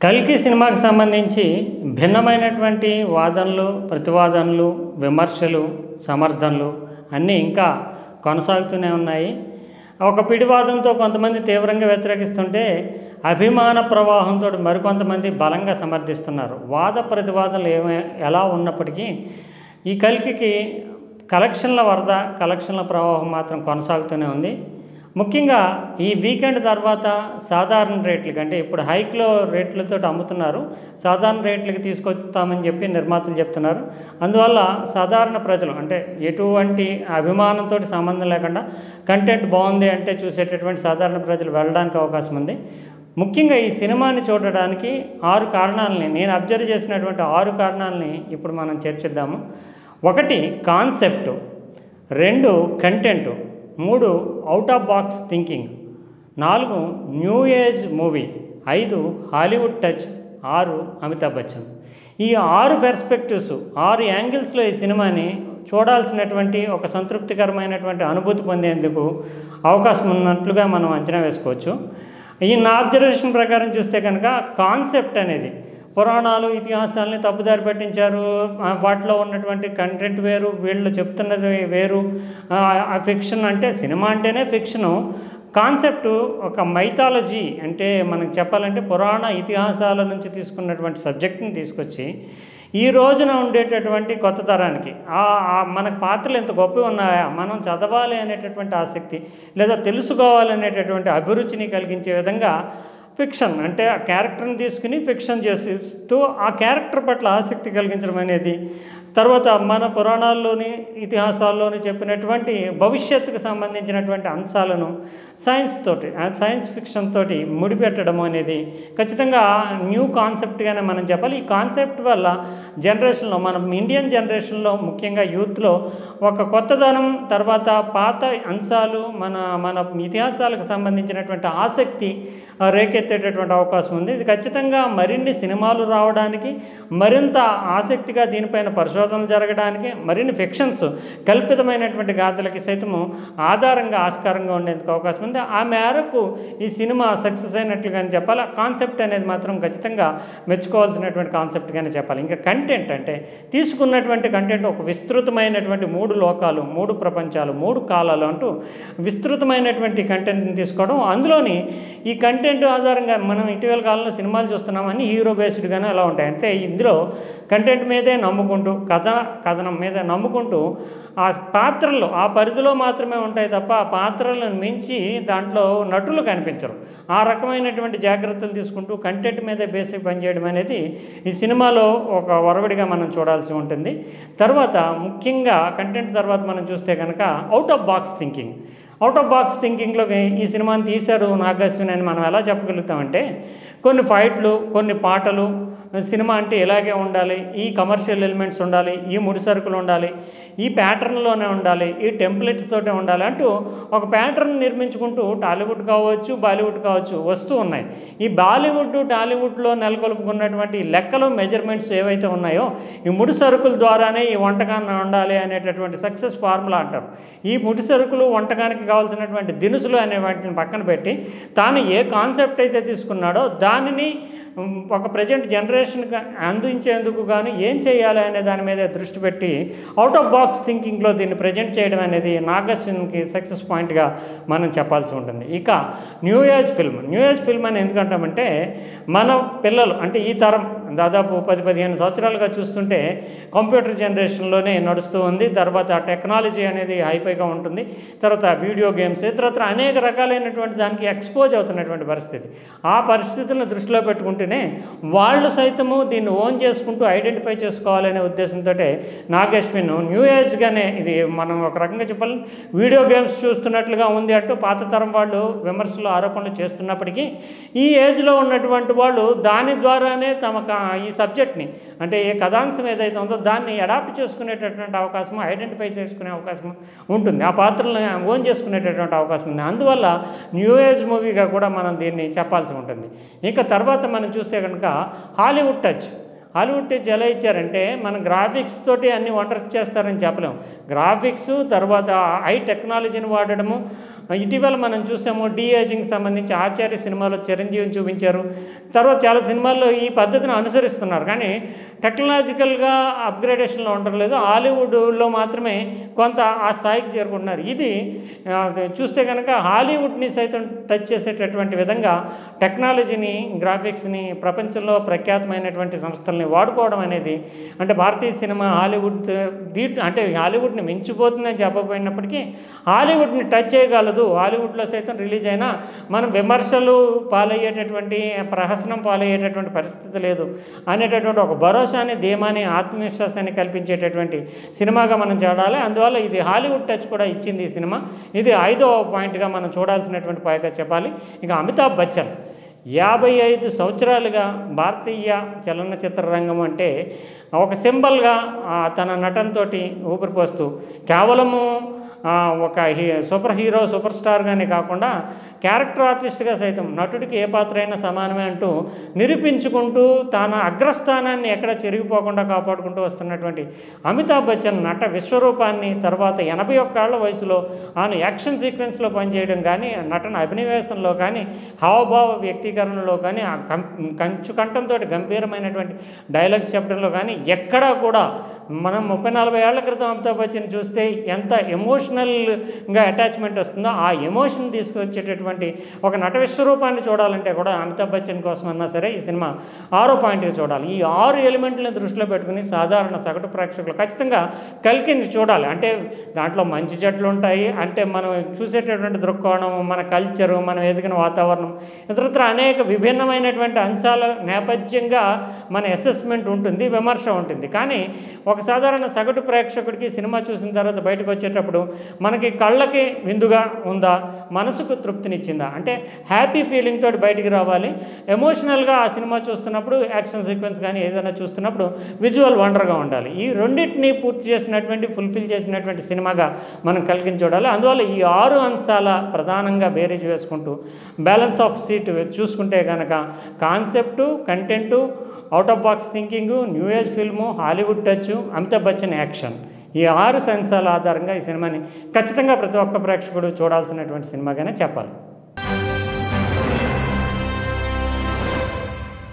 కల్కి సినిమాకి సంబంధించి భిన్నమైనటువంటి వాదనలు, ప్రతివాదనలు, విమర్శలు, సమర్థనలు అన్నీ ఇంకా కొనసాగుతూనే ఉన్నాయి. ఒక పిడివాదంతో కొంతమంది తీవ్రంగా వ్యతిరేకిస్తుంటే అభిమాన ప్రవాహంతో మరికొంతమంది బలంగా సమర్థిస్తున్నారు. వాద ప్రతివాదనలు ఎలా ఉన్నప్పటికీ ఈ కల్కికి కలెక్షన్ల వరద, కలెక్షన్ల ప్రవాహం మాత్రం కొనసాగుతూనే ఉంది. ముఖ్యంగా ఈ వీకెండ్ తర్వాత సాధారణ రేట్లకి, అంటే ఇప్పుడు హైక్లో రేట్లతో అమ్ముతున్నారు, సాధారణ రేట్లకి తీసుకొస్తామని చెప్పి నిర్మాతలు చెప్తున్నారు. అందువల్ల సాధారణ ప్రజలు, అంటే ఎటువంటి అభిమానంతో సంబంధం లేకుండా కంటెంట్ బాగుంది అంటే చూసేటటువంటి సాధారణ ప్రజలు వెళ్ళడానికి అవకాశం ఉంది. ముఖ్యంగా ఈ సినిమాని చూడడానికి 6 కారణాలని, నేను అబ్జర్వ్ చేసినటువంటి 6 కారణాలని ఇప్పుడు మనం చర్చిద్దాము. 1 concept, 2 content, 3 out of box thinking, 4 new age movie, 5 Hollywood touch, 6 Amitabh Bachchan. ఈ 6 పెర్స్పెక్టివ్స్, 6 యాంగిల్స్లో ఈ సినిమాని చూడాల్సినటువంటి ఒక సంతృప్తికరమైనటువంటి అనుభూతి పొందేందుకు అవకాశం ఉన్నట్లుగా మనం అంచనా వేసుకోవచ్చు. ఈ నా అబ్జర్వేషన్ ప్రకారం చూస్తే కనుక కాన్సెప్ట్ అనేది పురాణాలు, ఇతిహాసాలని తప్పుదారి పట్టించారు, వాటిలో ఉన్నటువంటి కంటెంట్ వేరు, వీళ్ళు చెప్తున్నది వేరు. ఫిక్షన్ అంటే, సినిమా అంటేనే ఫిక్షను. కాన్సెప్టు ఒక మైథాలజీ, అంటే మనకు చెప్పాలంటే పురాణ ఇతిహాసాల నుంచి తీసుకున్నటువంటి సబ్జెక్ట్ని తీసుకొచ్చి ఈ రోజున ఉండేటటువంటి కొత్త తరానికి మనకు పాత్రలు ఎంత గొప్పవి ఉన్నాయా, మనం చదవాలి అనేటటువంటి ఆసక్తి, లేదా తెలుసుకోవాలి అనేటటువంటి అభిరుచిని కలిగించే విధంగా ఫిక్షన్, అంటే ఆ క్యారెక్టర్ని తీసుకుని ఫిక్షన్ చేస్తూ ఆ క్యారెక్టర్ పట్ల ఆసక్తి కలిగించడం అనేది, తర్వాత మన పురాణాల్లోని ఇతిహాసాల్లోని చెప్పినటువంటి భవిష్యత్తుకు సంబంధించినటువంటి అంశాలను సైన్స్ ఫిక్షన్ తోటి ముడిపెట్టడం అనేది ఖచ్చితంగా న్యూ కాన్సెప్ట్గానే మనం చెప్పాలి. ఈ కాన్సెప్ట్ వల్ల జనరేషన్లో, మన ఇండియన్ జనరేషన్లో ముఖ్యంగా యూత్లో ఒక కొత్తదనం, తర్వాత పాత అంశాలు, మన ఇతిహాసాలకు సంబంధించినటువంటి ఆసక్తి రేకెత్తేటటువంటి అవకాశం ఉంది. ఇది ఖచ్చితంగా మరిన్ని సినిమాలు రావడానికి, మరింత ఆసక్తిగా దీనిపైన పరిశోధనలు జరగడానికి, మరిన్ని ఫిక్షన్స్, కల్పితమైనటువంటి గాథలకి సైతము ఆధారంగా, ఆస్కారంగా ఉండేందుకు అవకాశం ఉంది. ఆ మేరకు ఈ సినిమా సక్సెస్ అయినట్లుగానే చెప్పాలి. కాన్సెప్ట్ అనేది మాత్రం ఖచ్చితంగా మెచ్చుకోవాల్సినటువంటి కాన్సెప్ట్గానే చెప్పాలి. ఇంకా కంటెంట్ అంటే తీసుకున్నటువంటి కంటెంట్ ఒక విస్తృతమైనటువంటి 3 లోకాలు, 3 ప్రపంచాలు, 3 కాలాలు అంటూ విస్తృతమైనటువంటి కంటెంట్ని తీసుకోవడం. అందులోని ఈ కంటెంట్ ఆధారంగా మనం ఇటీవల కాలంలో సినిమాలు చూస్తున్నాం, అన్ని హీరో బేస్డ్గానే అలా ఉంటాయి. అంటే ఇందులో కంటెంట్ మీదే నమ్ముకుంటూ, కథనం మీద నమ్ముకుంటూ ఆ పాత్రలు ఆ పరిధిలో మాత్రమే ఉంటాయి తప్ప ఆ పాత్రలను మించి దాంట్లో నటులు కనిపించరు. ఆ రకమైనటువంటి జాగ్రత్తలు తీసుకుంటూ కంటెంట్ మీద బేసిక్ పనిచేయడం అనేది ఈ సినిమాలో ఒక ఒరవడిగా మనం చూడాల్సి ఉంటుంది. తర్వాత ముఖ్యంగా కంటెంట్ తర్వాత మనం చూస్తే కనుక అవుట్ ఆఫ్ బాక్స్ థింకింగ్లోకి ఈ సినిమాని తీశారు నాగార్జున అని మనం ఎలా చెప్పగలుగుతామంటే, కొన్ని ఫైట్లు, కొన్ని పాటలు, సినిమా అంటే ఇలాగే ఉండాలి, ఈ కమర్షియల్ ఎలిమెంట్స్ ఉండాలి, ఈ ముడిసరుకులు ఉండాలి, ఈ ప్యాటర్న్లోనే ఉండాలి, ఈ టెంప్లెట్స్ తోటే ఉండాలి అంటూ ఒక ప్యాటర్న్ నిర్మించుకుంటూ టాలీవుడ్ కావచ్చు, బాలీవుడ్ కావచ్చు వస్తూ ఉన్నాయి. ఈ బాలీవుడ్, టాలీవుడ్లో నెలకొల్పుకున్నటువంటి లెక్కలు, మెజర్మెంట్స్ ఏవైతే ఉన్నాయో ఈ ముడిసరుకుల ద్వారానే ఈ వంటకాన్ని ఉండాలి అనేటటువంటి సక్సెస్ ఫార్ములా అంటారు. ఈ ముడిసరుకులు, వంటకానికి కావాల్సినటువంటి దినుసులు అనే వాటిని పక్కన పెట్టి తాను ఏ కాన్సెప్ట్ అయితే తీసుకున్నాడో దానిని ఒక ప్రజెంట్ జనరేషన్కి అందించేందుకు కానీ ఏం చేయాలి అనే దాని మీద దృష్టి పెట్టి అవుట్ ఆఫ్ బాక్స్ థింకింగ్లో దీన్ని ప్రజెంట్ చేయడం అనేది నాగార్జునకి సక్సెస్ పాయింట్గా మనం చెప్పాల్సి ఉంటుంది. ఇక న్యూ ఏజ్ ఫిల్మ్ అని ఎందుకంటామంటే, మన పిల్లలు అంటే ఈ తరం దాదాపు 10-15 సంవత్సరాలుగా చూస్తుంటే కంప్యూటర్ జనరేషన్లోనే నడుస్తూ ఉంది. తర్వాత టెక్నాలజీ అనేది హైఫైగా ఉంటుంది. తర్వాత వీడియో గేమ్స్, తర్వాత అనేక రకాలైనటువంటి దానికి ఎక్స్పోజ్ అవుతున్నటువంటి పరిస్థితి. ఆ పరిస్థితులను దృష్టిలో పెట్టుకుంటేనే వాళ్ళు సైతము దీన్ని ఓన్ చేసుకుంటూ ఐడెంటిఫై చేసుకోవాలనే ఉద్దేశంతో నాగశ్విన్ న్యూ ఏజ్గానే, ఇది మనం ఒక రకంగా చెప్పాలి వీడియో గేమ్స్ చూస్తున్నట్లుగా ఉంది అంటూ పాత తరం వాళ్ళు విమర్శలు, ఆరోపణలు చేస్తున్నప్పటికీ ఈ ఏజ్లో ఉన్నటువంటి వాళ్ళు దాని ద్వారానే తమకు ఈ సబ్జెక్ట్ని, అంటే ఏ కథాంశం ఏదైతే ఉందో దాన్ని అడాప్ట్ చేసుకునేటటువంటి అవకాశం, ఐడెంటిఫై చేసుకునే అవకాశం ఉంటుంది, ఆ పాత్రలను ఓన్ చేసుకునేటటువంటి అవకాశం ఉంది. అందువల్ల న్యూ ఏజ్ మూవీగా కూడా మనం దీన్ని చెప్పాల్సి ఉంటుంది. ఇంకా తర్వాత మనం చూస్తే కనుక హాలీవుడ్ టచ్ ఎలా ఇచ్చారంటే, మన గ్రాఫిక్స్ తోటి అన్ని వండర్స్ చేస్తారని చెప్పలేము. గ్రాఫిక్స్, తర్వాత హై టెక్నాలజీని వాడడము, ఇటీవల మనం చూసాము డీ ఏజింగ్ సంబంధించి ఆచార్య సినిమాలో చిరంజీవిని చూపించారు. తర్వాత చాలా సినిమాల్లో ఈ పద్ధతిని అనుసరిస్తున్నారు. కానీ టెక్నాలజికల్గా అప్గ్రేడేషన్లో ఉండడం లేదు. హాలీవుడ్లో మాత్రమే కొంత ఆ స్థాయికి చేరుకుంటున్నారు. ఇది చూస్తే కనుక హాలీవుడ్ని సైతం టచ్ చేసేటటువంటి విధంగా టెక్నాలజీని, గ్రాఫిక్స్ని ప్రపంచంలో ప్రఖ్యాతమైనటువంటి సంస్థల్ని వాడుకోవడం అనేది, అంటే భారతీయ సినిమా హాలీవుడ్ అంటే హాలీవుడ్ని మించిపోతుందని చెప్పకపోయినప్పటికీ హాలీవుడ్ని టచ్ చేయగలదు. హాలీవుడ్లో సైతం రిలీజ్ అయినా మనం విమర్శలు పాలయ్యేటటువంటి, ప్రహసనం పాలయ్యేటటువంటి పరిస్థితి లేదు అనేటటువంటి ఒక భరోసాని, ధీమాని, ఆత్మవిశ్వాసాన్ని కల్పించేటటువంటి సినిమాగా మనం చూడాలి. అందువల్ల ఇది హాలీవుడ్ టచ్ కూడా ఇచ్చింది ఈ సినిమా. ఇది 5వ పాయింట్గా మనం చూడాల్సినటువంటి పాయింట్గా చెప్పాలి. ఇక అమితాబ్ బచ్చన్ 55 సంవత్సరాలుగా భారతీయ చలనచిత్ర రంగం అంటే ఒక సింబల్గా తన నటనతో ఊపిరిపోస్తూ కేవలము ఒక సూపర్ హీరో, సూపర్ స్టార్గానే కాకుండా క్యారెక్టర్ ఆర్టిస్ట్గా సైతం నటుడికి ఏ పాత్ర అయినా సమానమే అంటూ నిరూపించుకుంటూ తన అగ్రస్థానాన్ని ఎక్కడ చెరిగిపోకుండా కాపాడుకుంటూ వస్తున్నటువంటి అమితాబ్ బచ్చన్ నట విశ్వరూపాన్ని తర్వాత 81 ఏళ్ల వయసులో ఆయన యాక్షన్ సీక్వెన్స్లో పనిచేయడం కానీ, నటన అభినవేశంలో కానీ, హావభావ వ్యక్తీకరణలో కానీ, కంచు కంఠంతో గంభీరమైనటువంటి డైలాగ్స్ చెప్పడంలో కానీ ఎక్కడా కూడా మనం 30-40 ఏళ్ల క్రితం అమితాబ్ బచ్చన్ చూస్తే ఎంత ఎమోషనల్గా అటాచ్మెంట్ వస్తుందో ఆ ఎమోషన్ తీసుకొచ్చేటటువంటి ఒక నట విశ్వరూపాన్ని చూడాలంటే కూడా అమితాబ్ బచ్చన్ కోసం అన్నా సరే ఈ సినిమా 6వ పాయింట్గా చూడాలి. ఈ 6 ఎలిమెంట్లను దృష్టిలో పెట్టుకుని సాధారణ సగటు ప్రేక్షకులు ఖచ్చితంగా కల్కిని చూడాలి. అంటే దాంట్లో మంచి చెట్లు ఉంటాయి, అంటే మనం చూసేటటువంటి దృక్కోణం, మన కల్చరు, మనం ఎదిగిన వాతావరణం, ఇతరత్ర అనేక విభిన్నమైనటువంటి అంశాల నేపథ్యంగా మన అసెస్మెంట్ ఉంటుంది, విమర్శ ఉంటుంది. కానీ ఒక సాధారణ సగటు ప్రేక్షకుడికి సినిమా చూసిన తర్వాత బయటకు వచ్చేటప్పుడు మనకి కళ్ళకి విందుగా ఉందా, మనసుకు తృప్తినిచ్చిందా, అంటే హ్యాపీ ఫీలింగ్ తోటి బయటికి రావాలి. ఎమోషనల్గా ఆ సినిమా చూస్తున్నప్పుడు, యాక్షన్ సీక్వెన్స్ కానీ ఏదైనా చూస్తున్నప్పుడు విజువల్ వండర్గా ఉండాలి. ఈ రెండింటినీ పూర్తి చేసినటువంటి, ఫుల్ఫిల్ చేసినటువంటి సినిమాగా మనం కలిగి చూడాలి. అందువల్ల ఈ 6 అంశాల ప్రధానంగా బేరీజ్ వేసుకుంటూ బ్యాలెన్స్ ఆఫ్ సీట్ చూసుకుంటే కనుక concept, content, out of box thinking, new age film, Hollywood touch, Amitabh Bachchan action, ఈ 6 అంశాల ఆధారంగా ఈ సినిమాని ఖచ్చితంగా ప్రతి ఒక్క ప్రేక్షకుడు చూడాల్సినటువంటి సినిమాగానే చెప్పాలి.